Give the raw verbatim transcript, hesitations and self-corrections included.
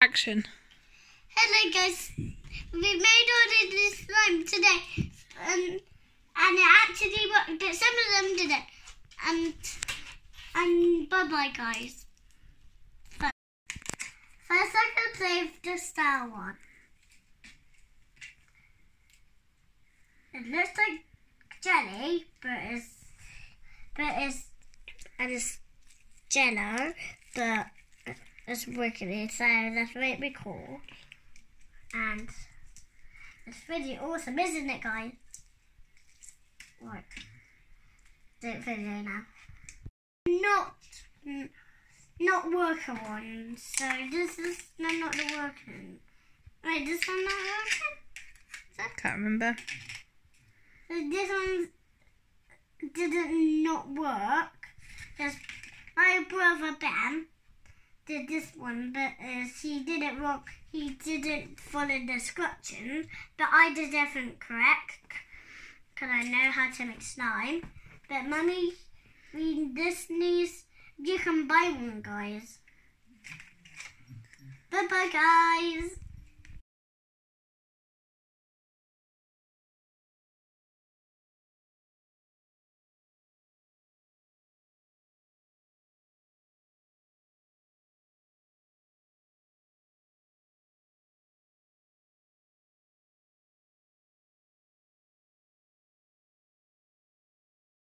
Action. Hello guys, we made all of this slime today, um, and it actually worked, but some of them didn't. And and bye bye guys. First, first I can play with the star one. It looks like jelly, but it's but it's and it's jello, but it's wiggly, so that's really cool. And it's really awesome, isn't it, guys? Right, do it video now. Not, not working one. So this is no, not the working. Wait, this one not working? So, Can't remember. so this one didn't not work. Because my brother Ben did this one, but uh, he did it wrong. He didn't follow the instructions, but I did everything correct because I know how to make slime. But Mummy, we this needs you can buy one, guys. Bye bye, guys.